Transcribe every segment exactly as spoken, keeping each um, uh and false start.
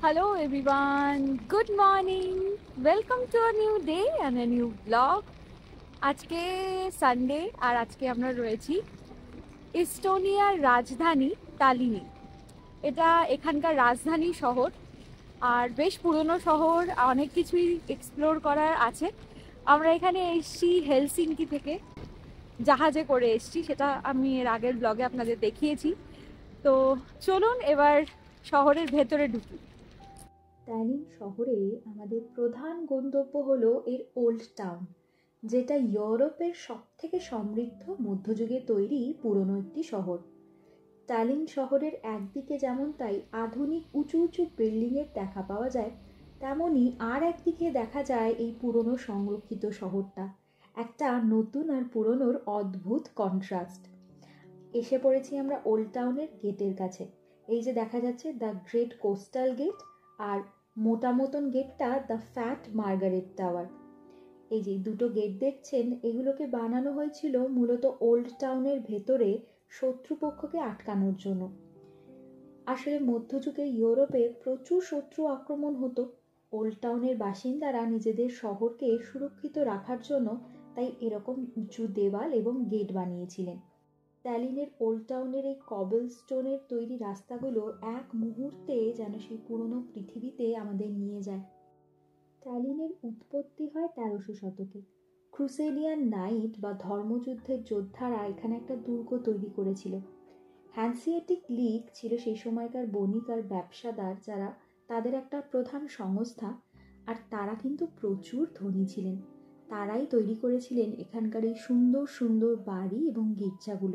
Hello everyone, good morning. Welcome to a new day and a new vlog. আজকে Sunday আর আজকে আমরা রয়েছি ইস্তোনিয়ার রাজধানী তালিনে। এটা এখানকার রাজধানী শহর আর বেশ পুরনো শহর, অনেক কিছুই এক্সপ্লোর করার আছে। আমরা এখানে এসেছি হেলসিঙ্কি থেকে, জাহাজে করে এসেছি, সেটা আমি এর আগের ব্লগে আপনাদের দেখিয়েছি। তো চলুন এবার শহরের ভেতরে ঢুকি। ট্যালিন শহরে আমাদের প্রধান গন্তব্য হলো এর ওল্ড টাউন, যেটা ইউরোপের সবথেকে সমৃদ্ধ মধ্যযুগে তৈরি পুরনো একটি শহর। ট্যালিন শহরের একদিকে যেমন তাই আধুনিক উঁচু উঁচু বিল্ডিংয়ের দেখা পাওয়া যায়, তেমনই আর একদিকে দেখা যায় এই পুরনো সংরক্ষিত শহরটা, একটা নতুন আর পুরনোর অদ্ভুত কন্ট্রাস্ট। এসে পড়েছি আমরা ওল্ড টাউনের গেটের কাছে। এই যে দেখা যাচ্ছে দ্য গ্রেট কোস্টাল গেট, আর মোটা মতন গেটটা দ্য ফ্যাট মার্গারেট টাওয়ার। এই যে দুটো গেট দেখছেন, এগুলোকে বানানো হয়েছিল মূলত ওল্ড টাউনের ভেতরে শত্রুপক্ষকে আটকানোর জন্য। আসলে মধ্যযুগে ইউরোপে প্রচুর শত্রু আক্রমণ হতো। ওল্ড টাউনের বাসিন্দারা নিজেদের শহরকে সুরক্ষিত রাখার জন্য তাই এরকম উঁচু দেওয়াল এবং গেট বানিয়েছিলেন। ট্যালিনের ওল্ড টাউনের এই কবল স্টোনের তৈরি রাস্তাগুলো এক মুহূর্তে যেন সেই পুরনো পৃথিবীতে আমাদের নিয়ে যায়। ট্যালিনের উৎপত্তি হয় তেরোশো শতকে। ক্রুসেডিয়ান নাইট বা ধর্মযুদ্ধের যোদ্ধারা এখানে একটা দুর্গ তৈরি করেছিল। হ্যান্সিয়েটিক লীগ ছিল সেই সময়কার বণিক আর ব্যবসাদার, যারা তাদের একটা প্রধান সংস্থা, আর তারা কিন্তু প্রচুর ধনী ছিলেন। তারাই তৈরি করেছিলেন এখানকার এই সুন্দর সুন্দর বাড়ি এবং গির্জাগুলো।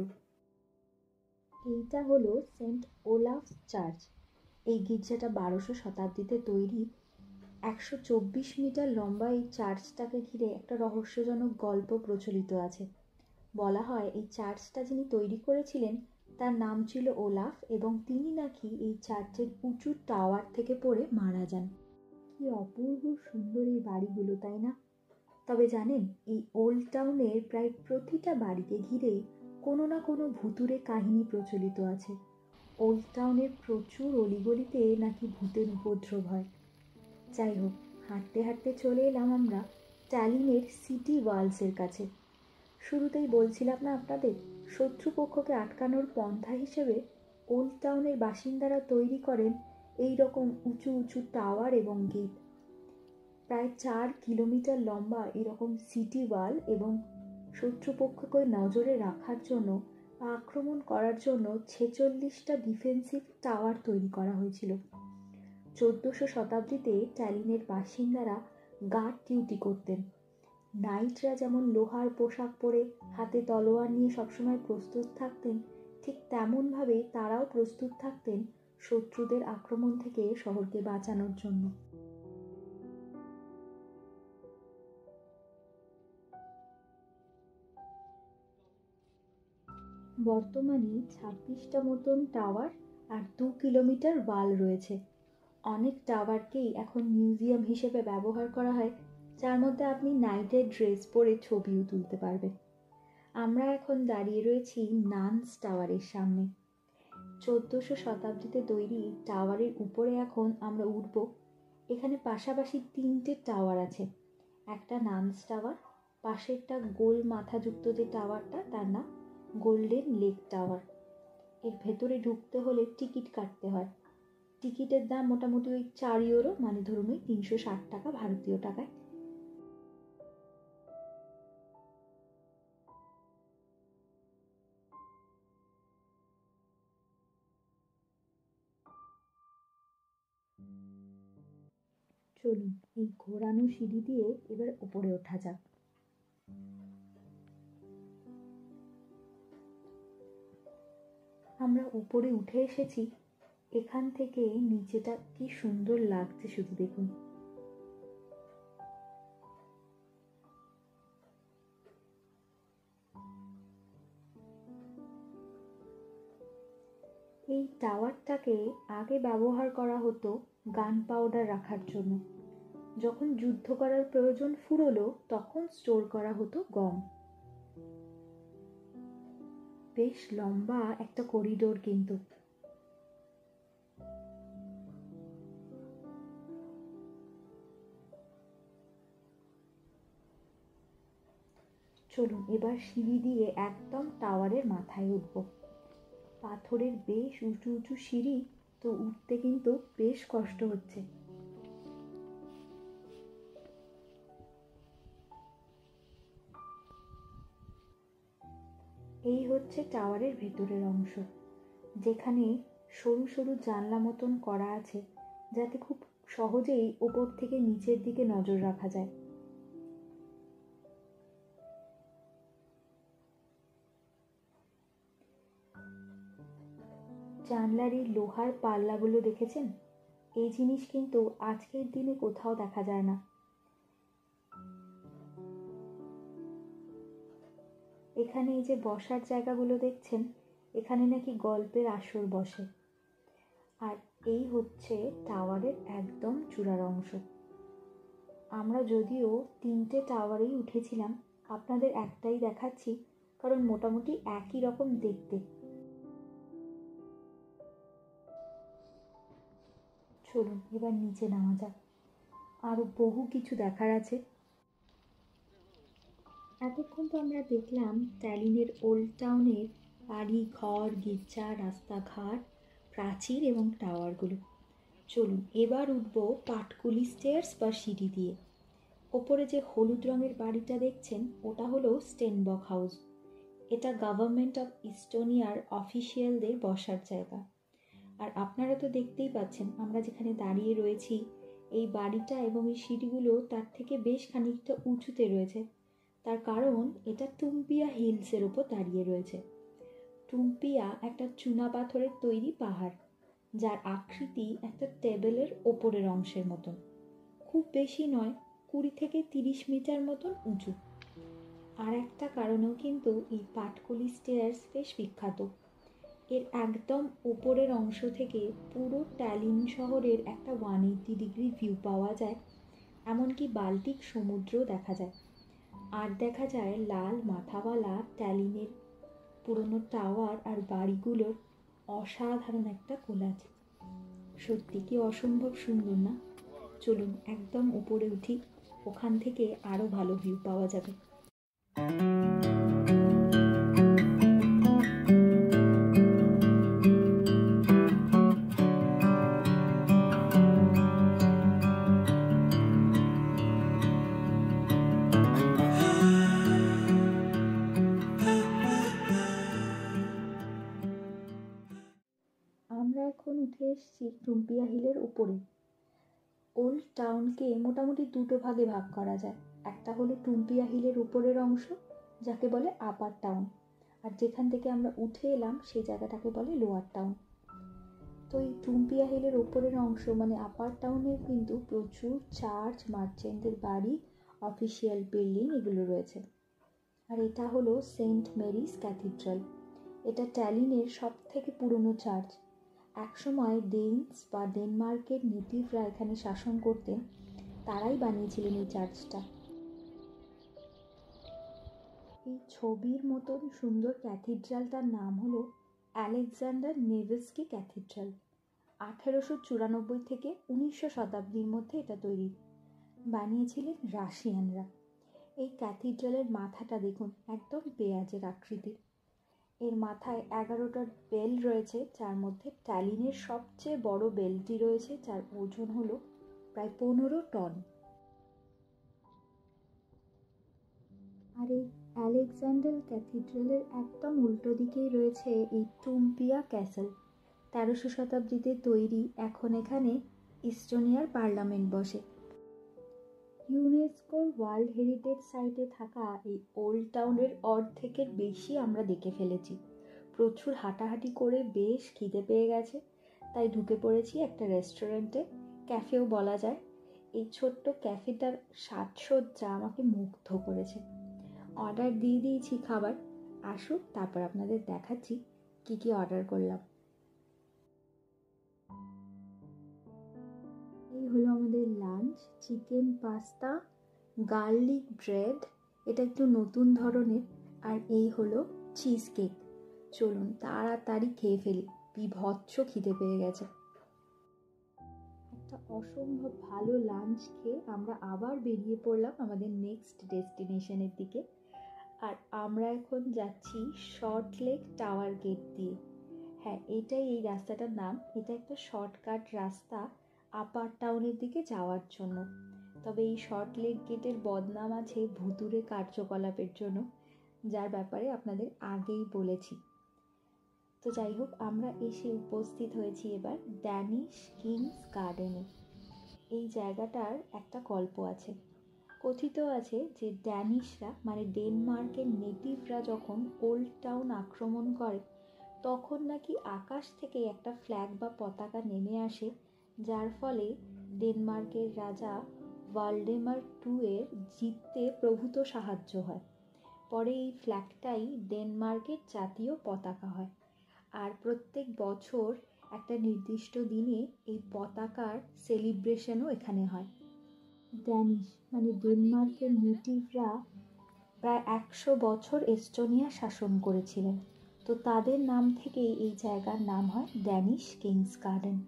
এইটা হলো সেন্ট ওলাফ চার্চ। এই গির্জাটা বারোশো শতাব্দীতে তৈরি। একশো চব্বিশ মিটার লম্বা এই চার্চটাকে ঘিরে একটা রহস্যজনক গল্প প্রচলিত আছে। বলা হয় এই চার্চটা যিনি তৈরি করেছিলেন তার নাম ছিল ওলাফ, এবং তিনি নাকি এই চার্চের উঁচু টাওয়ার থেকে পড়ে মারা যান। কি অপূর্ব সুন্দর এই বাড়িগুলো, তাই না? তবে জানেন, এই ওল্ড টাউনের প্রায় প্রতিটা বাড়িকে ঘিরেই কোনো না কোনো ভুতুড়ে কাহিনী প্রচলিত আছে। ওল্ড টাউনের প্রচুর অলিগলিতে নাকি ভূতের উপদ্রব হয়। যাই হোক, হাঁটতে হাঁটতে চলে এলাম আমরা ট্যালিনের সিটি ওয়ালসের কাছে। শুরুতেই বলছিলাম না আপনাদের, শত্রুপক্ষকে আটকানোর পন্থা হিসেবে ওল্ড টাউনের বাসিন্দারা তৈরি করেন এই রকম উঁচু উঁচু টাওয়ার এবং গেট। প্রায় চার কিলোমিটার লম্বা এরকম সিটি ওয়াল এবং শত্রুপক্ষকে নজরে রাখার জন্য বা আক্রমণ করার জন্য ছেচল্লিশটা ডিফেন্সিভ টাওয়ার তৈরি করা হয়েছিল। চোদ্দোশো শতাব্দীতে ট্যালিনের বাসিন্দারা গার্ড ডিউটি করতেন। নাইটরা যেমন লোহার পোশাক পরে হাতে তলোয়ার নিয়ে সবসময় প্রস্তুত থাকতেন, ঠিক তেমনভাবে তারাও প্রস্তুত থাকতেন শত্রুদের আক্রমণ থেকে শহরকে বাঁচানোর জন্য। বর্তমানে ছাব্বিশটা মতন টাওয়ার আর দু কিলোমিটার ওয়াল রয়েছে। অনেক টাওয়ারকেই এখন মিউজিয়াম হিসেবে ব্যবহার করা হয়, যার মধ্যে আপনি নাইটের ড্রেস পরে ছবিও তুলতে পারবেন। আমরা এখন দাঁড়িয়ে রয়েছি নানস টাওয়ারের সামনে। চোদ্দোশো শতাব্দীতে তৈরি টাওয়ারের উপরে এখন আমরা উঠব। এখানে পাশাপাশি তিনটে টাওয়ার আছে। একটা নানস টাওয়ার, পাশেরটা গোল মাথাযুক্ত যে টাওয়ারটা তার নাম গোল্ডেন লেক টাওয়ার। এর ভেতরে ঢুকতে হলে টিকিট কাটতে হয়। টিকিটের দাম মোটামুটি ওই চার ইউরো, মানে ধরুন ওই তিনশো ষাট টাকা ভারতীয় টাকায়। চলুন এই ঘোরানো সিঁড়ি দিয়ে এবার উপরে ওঠা যাক। আমরা উপরে উঠে এসেছি। এখান থেকে নিচেটা কি সুন্দর লাগছে শুধু দেখুন। এই টাওয়ারটাকে আগে ব্যবহার করা হতো গান পাউডার রাখার জন্য। যখন যুদ্ধ করার প্রয়োজন ফুরোলো তখন স্টোর করা হতো গম। বেশ লম্বা একটা করিডোর কিন্তু। চলুন এবার সিঁড়ি দিয়ে একদম টাওয়ারের মাথায় উঠব। পাথরের বেশ উঁচু উঁচু সিঁড়ি, তো উঠতে কিন্তু বেশ কষ্ট হচ্ছে। এই হচ্ছে টাওয়ারের ভেতরের অংশ, যেখানে সরু সরু জানলা মতন করা আছে, যাতে খুব সহজেই ওপর থেকে নিচের দিকে নজর রাখা যায়। জানলার এই লোহার পাল্লাগুলো দেখেছেন? এই জিনিস কিন্তু আজকের দিনে কোথাও দেখা যায় না। এখানে এই যে বসার জায়গাগুলো দেখছেন, এখানে নাকি গল্পের আসর বসে। আর এই হচ্ছে টাওয়ারের একদম চূড়ার অংশ। আমরা যদিও তিনটে টাওয়ারেই উঠেছিলাম, আপনাদের একটাই দেখাচ্ছি, কারণ মোটামুটি একই রকম দেখতে। চলুন এবার নিচে নামা যাক, আরো বহু কিছু দেখার আছে। এতক্ষণ তো আমরা দেখলাম ট্যালিনের ওল্ড টাউনের বাড়ি, ঘর, গির্জা, রাস্তাঘাট, প্রাচীর এবং টাওয়ারগুলো। চলুন এবার উঠবো পাটকুলি স্টেয়ার্স বা সিঁড়ি দিয়ে। ওপরে যে হলুদ রঙের বাড়িটা দেখছেন, ওটা হলো স্টেনবক হাউস। এটা গভর্নমেন্ট অফ ইস্টোনিয়ার অফিসিয়ালদের বসার জায়গা। আর আপনারা তো দেখতেই পাচ্ছেন আমরা যেখানে দাঁড়িয়ে রয়েছি, এই বাড়িটা এবং এই সিঁড়িগুলো তার থেকে বেশ খানিকটা উঁচুতে রয়েছে। তার কারণ এটা টুম্পিয়া হিলসের ওপর দাঁড়িয়ে রয়েছে। টুম্পিয়া একটা চুনা পাথরের তৈরি পাহাড়, যার আকৃতি একটা টেবিলের ওপরের অংশের মতন। খুব বেশি নয়, কুড়ি থেকে তিরিশ মিটার মতন উঁচু। আর একটা কারণেও কিন্তু এই পাটকুলি স্টেয়ার্স বেশ বিখ্যাত। এর একদম ওপরের অংশ থেকে পুরো ট্যালিন শহরের একটা ওয়ান এইটি ডিগ্রি ভিউ পাওয়া যায়, এমনকি বাল্টিক সমুদ্রও দেখা যায়। আর দেখা যায় লাল মাথাওয়ালা ট্যালিনের পুরনো টাওয়ার আর বাড়িগুলোর অসাধারণ একটা কোলাজ। সত্যি কি অসম্ভব সুন্দর না? চলুন একদম উপরে উঠি, ওখান থেকে আরও ভালো ভিউ পাওয়া যাবে। আমরা এখন উঠে এসেছি টুম্পিয়া হিলের উপরে। ওল্ড টাউনকে মোটামুটি দুটো ভাগে ভাগ করা যায়। একটা হলো টুম্পিয়া হিলের উপরের অংশ, যাকে বলে আপার টাউন, আর যেখান থেকে আমরা উঠে এলাম সেই জায়গাটাকে বলে লোয়ার টাউন। তো এই টুম্পিয়া হিলের উপরের অংশ মানে আপার টাউনে কিন্তু প্রচুর চার্চ, মার্চেন্টের বাড়ি, অফিসিয়াল বিল্ডিং এগুলো রয়েছে। আর এটা হলো সেন্ট মেরিস ক্যাথিড্রাল। এটা ট্যালিনের সব থেকে পুরনো চার্চ। একসময় ডেনস বা ডেনমার্কের নেটিভরা এখানে শাসন করতেন, তারাই বানিয়েছিলেন এই চার্চটা। এই ছবির মতন সুন্দর ক্যাথিড্রালটার নাম হলো আলেকজান্ডার নেভস্কি ক্যাথিড্রাল। আঠেরোশো চুরানব্বই থেকে উনিশশো শতাব্দীর মধ্যে এটা তৈরি, বানিয়েছিলেন রাশিয়ানরা। এই ক্যাথিড্রালের মাথাটা দেখুন, একদম পেঁয়াজের আকৃতির। এর মাথায় এগারোটা বেল রয়েছে, যার মধ্যে ট্যালিনের সবচেয়ে বড় বেলটি রয়েছে, যার ওজন হলো প্রায় পনেরো টন। আর এই আলেকজান্ডার ক্যাথিড্রালের একদম উল্টো দিকেই রয়েছে এই টুম্পিয়া ক্যাসেল। তেরোশো শতাব্দীতে তৈরি, এখন এখানে ইস্টোনিয়ার পার্লামেন্ট বসে। ইউনেস্কোর ওয়ার্ল্ড হেরিটেজ সাইটে থাকা এই ওল্ড টাউনের অর্ধেকের বেশি আমরা দেখে ফেলেছি। প্রচুর হাঁটাহাঁটি করে বেশ খিদে পেয়ে গেছে, তাই ঢুকে পড়েছি একটা রেস্টুরেন্টে, ক্যাফেও বলা যায়। এই ছোট্ট ক্যাফেটার সাজসজ্জা আমাকে মুগ্ধ করেছে। অর্ডার দিয়ে দিয়েছি খাবার, আসুক তারপর আপনাদের দেখাচ্ছি কি কি অর্ডার করলাম। এই হলো আমাদের lunch, chicken pasta, garlic bread, এটা একটু নতুন ধরনের, আর এই হলো চিজ কেক। চলুন তাড়াতাড়ি খেয়ে ফেলি, বিভৎস খিদে পেয়ে গেছে। একটা অসম্ভব ভালো লাঞ্চ খেয়ে আমরা আবার বেরিয়ে পড়লাম আমাদের নেক্সট ডেস্টিনেশনের দিকে। আর আমরা এখন যাচ্ছি শর্ট লেক টাওয়ার গেট দিয়ে। হ্যাঁ, এটাই এই রাস্তাটার নাম। এটা একটা শর্টকাট রাস্তা আপার টাউনের দিকে যাওয়ার জন্য। তবে এই শর্ট লেক গেটের বদনাম আছে ভুতুড়ে কার্যকলাপের জন্য, যার ব্যাপারে আপনাদের আগেই বলেছি। তো যাই হোক, আমরা এসে উপস্থিত হয়েছি এবার ড্যানিশ কিংস গার্ডেনে। এই জায়গাটার একটা গল্প আছে। কথিত আছে যে ড্যানিশরা মানে ডেনমার্কের নেটিভরা যখন ওল্ড টাউন আক্রমণ করে তখন নাকি আকাশ থেকে একটা ফ্ল্যাগ বা পতাকা নেমে আসে, যার ফলে ডেনমার্কের রাজা ভালডেমার টু এর জিততে প্রভূত সাহায্য হয়। পরে এই ফ্ল্যাগটাই ডেনমার্কের জাতীয় পতাকা হয়। আর প্রত্যেক বছর একটা নির্দিষ্ট দিনে এই পতাকার সেলিব্রেশনও এখানে হয়। ড্যানিশ মানে ডেনমার্কের নেটিভরা প্রায় একশো বছর এস্টোনিয়া শাসন করেছিলেন। তো তাদের নাম থেকেই এই জায়গার নাম হয় ড্যানিশ কিংস গার্ডেন।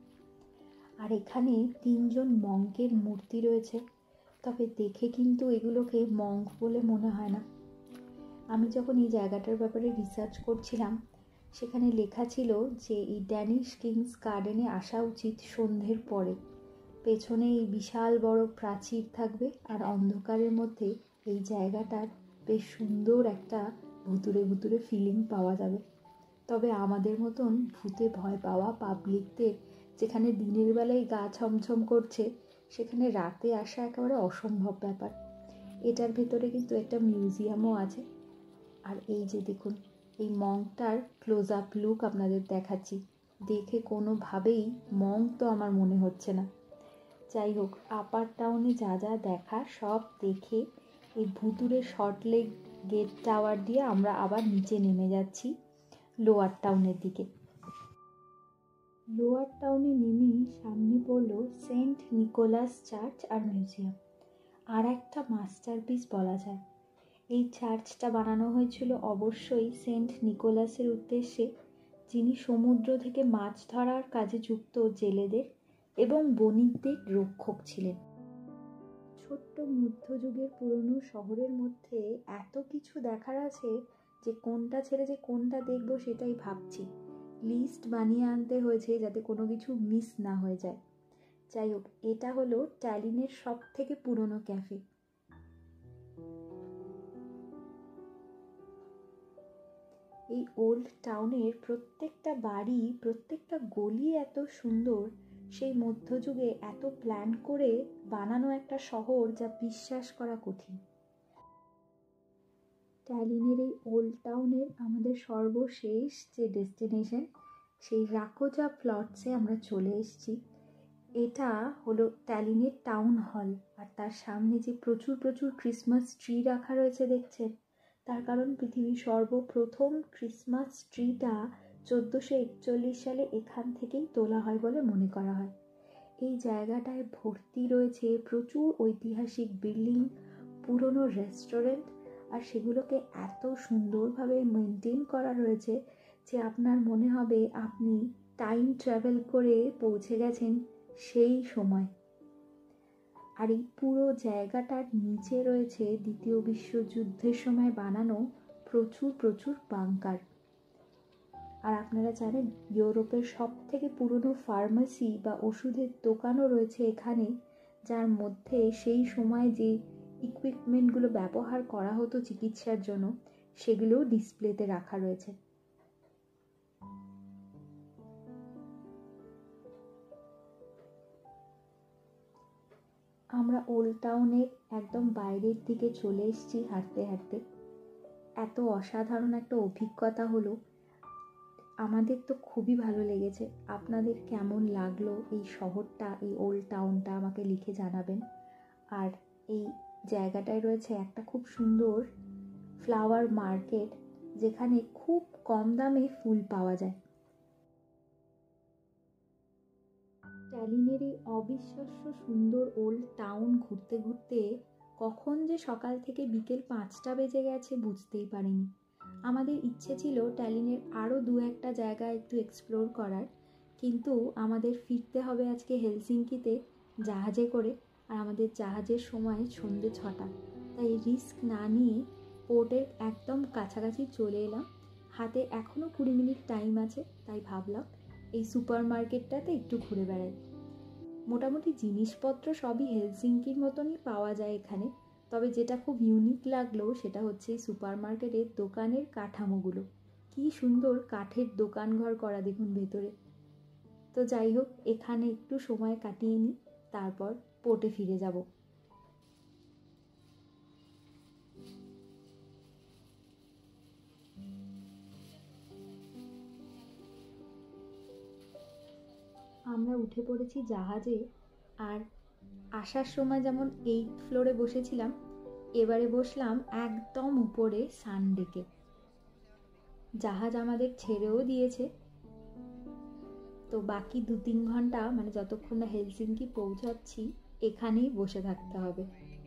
আর এখানে তিনজন মঙ্কের মূর্তি রয়েছে, তবে দেখে কিন্তু এগুলোকে মঙ্ক বলে মনে হয় না। আমি যখন এই জায়গাটার ব্যাপারে রিসার্চ করছিলাম সেখানে লেখা ছিল যে এই ড্যানিশ কিংস গার্ডেনে আসা উচিত সন্ধ্যের পরে। পেছনে এই বিশাল বড় প্রাচীর থাকবে আর অন্ধকারের মধ্যে এই জায়গাটার বেশ সুন্দর একটা ভুতুরে ভুতুরে ফিলিং পাওয়া যাবে। তবে আমাদের মতন ভূতে ভয় পাওয়া পাবলিকদের যেখানে দিনের বেলায় গা ছমছম করছে, সেখানে রাতে আসা একেবারে অসম্ভব ব্যাপার। এটার ভেতরে কিন্তু একটা মিউজিয়ামও আছে। আর এই যে দেখুন, এই মঙ্কটার ক্লোজ আপ লুক আপনাদের দেখাচ্ছি। দেখে কোনোভাবেই মঙ্ক তো আমার মনে হচ্ছে না। যাই হোক, আপার টাউনে যা যা দেখা সব দেখে এই ভুতুরে শর্ট লেক গেট টাওয়ার দিয়ে আমরা আবার নিচে নেমে যাচ্ছি লোয়ার টাউনের দিকে। লোয়ার টাউনে নেমে সামনে পড়ল সেন্ট নিকোলাস চার্চ আর মিউজিয়াম। আর একটা মাস্টারপিস বলা যায়। এই চার্চটা বানানো হয়েছিল অবশ্যই সেন্ট নিকোলাসের উদ্দেশ্যে, যিনি সমুদ্র থেকে মাছ ধরার কাজে যুক্ত জেলেদের এবং বণিকদের রক্ষক ছিলেন। ছোট্ট মধ্যযুগের পুরনো শহরের মধ্যে এত কিছু দেখার আছে যে কোনটা ছেড়ে যে কোনটা দেখবো সেটাই ভাবছি। লিস্ট বানিয়ে আনতে হয়েছে যাতে কোনো কিছু মিস না হয়ে যায়। যাই হোক, এটা হলো ট্যালিনের সব থেকে পুরনো ক্যাফে। এই ওল্ড টাউনের প্রত্যেকটা বাড়ি, প্রত্যেকটা গলি এত সুন্দর। সেই মধ্যযুগে এত প্ল্যান করে বানানো একটা শহর যা বিশ্বাস করা কঠিন। ট্যালিনের এই ওল্ড টাউনের আমাদের সর্বশেষ যে ডেস্টিনেশন, সেই রাকোজা প্লটসে আমরা চলে এসেছি। এটা হলো ট্যালিনের টাউন হল। আর তার সামনে যে প্রচুর প্রচুর ক্রিসমাস ট্রি রাখা রয়েছে দেখছেন, তার কারণ পৃথিবীর সর্বপ্রথম ক্রিসমাস ট্রিটা চোদ্দোশো একচল্লিশ সালে এখান থেকেই তোলা হয় বলে মনে করা হয়। এই জায়গাটায় ভর্তি রয়েছে প্রচুর ঐতিহাসিক বিল্ডিং, পুরনো রেস্টুরেন্ট, আর সেগুলোকে এত সুন্দরভাবে মেনটেন করা রয়েছে যে আপনার মনে হবে আপনি টাইম ট্রাভেল করে পৌঁছে গেছেন সেই সময়। আর এই পুরো জায়গাটার নিচে রয়েছে দ্বিতীয় বিশ্বযুদ্ধের সময় বানানো প্রচুর প্রচুর বাংকার। আর আপনারা জানেন ইউরোপের সব থেকে পুরনো ফার্মেসি বা ওষুধের দোকানও রয়েছে এখানে, যার মধ্যে সেই সময় যে ইকুইপমেন্টগুলো ব্যবহার করা হতো চিকিৎসার জন্য সেগুলোও ডিসপ্লেতে রাখা রয়েছে। আমরা ওল্ড টাউনের একদম বাইরের দিকে চলে এসেছি হাঁটতে হাঁটতে। এত অসাধারণ একটা অভিজ্ঞতা হলো, আমাদের তো খুবই ভালো লেগেছে। আপনাদের কেমন লাগলো এই শহরটা, এই ওল্ড টাউনটা আমাকে লিখে জানাবেন। আর এই জায়গাটায় রয়েছে একটা খুব সুন্দর ফ্লাওয়ার মার্কেট, যেখানে খুব কম দামে ফুল পাওয়া যায়। ট্যালিনের এই অবিশ্বাস্য সুন্দর ওল্ড টাউন ঘুরতে ঘুরতে কখন যে সকাল থেকে বিকেল পাঁচটা বেজে গেছে বুঝতেই পারিনি। আমাদের ইচ্ছে ছিল ট্যালিনের আরও দু একটা জায়গা একটু এক্সপ্লোর করার, কিন্তু আমাদের ফিরতে হবে আজকে হেলসিঙ্কিতে জাহাজে করে, আর আমাদের জাহাজের সময় সন্ধ্যে ছটা। তাই রিস্ক না নিয়ে পোর্টের একদম কাছাকাছি চলে এলাম। হাতে এখনও কুড়ি মিনিট টাইম আছে, তাই ভাবলাম এই সুপার মার্কেটটাতে একটু ঘুরে বেড়াই। মোটামুটি জিনিসপত্র সবই হেলসিঙ্কির মতনই পাওয়া যায় এখানে, তবে যেটা খুব ইউনিক লাগলো সেটা হচ্ছে এই সুপার মার্কেটের দোকানের কাঠামোগুলো। কি সুন্দর কাঠের দোকানঘর করা দেখুন ভেতরে। তো যাই হোক, এখানে একটু সময় কাটিয়ে নিই, তারপর পোর্টে ফিরে যাব। আমরা উঠে পড়েছি জাহাজে, আর আসার সময় যেমন এইট ফ্লোরে বসেছিলাম, এবারে বসলাম একদম উপরে সানডেকে। জাহাজ আমাদের ছেড়েও দিয়েছে, তো বাকি দু তিন ঘন্টা মানে যতক্ষণ না হেলসিঙ্কি পৌঁছাচ্ছি এখানেই বসে থাকতে হবে।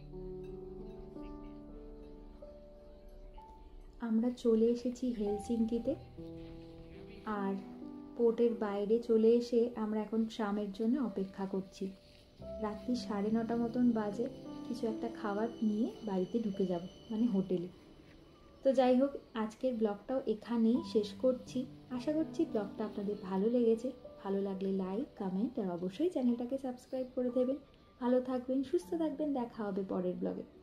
আমরা চলে এসেছি হেলসিঙ্কিতে, আর পোর্টের বাইরে চলে এসে আমরা এখন ট্রামের জন্য অপেক্ষা করছি। রাত্রি সাড়ে নটা মতন বাজে। কিছু একটা খাবার নিয়ে বাড়িতে ঢুকে যাব, মানে হোটেলে। তো যাই হোক, আজকের ব্লগটাও এখানেই শেষ করছি। আশা করছি ব্লগটা আপনাদের ভালো লেগেছে। ভালো লাগলে লাইক, কমেন্ট আর অবশ্যই চ্যানেলটাকে সাবস্ক্রাইব করে দেবেন। ভালো থাকবেন, সুস্থ থাকবেন, দেখা হবে পরের ব্লগে।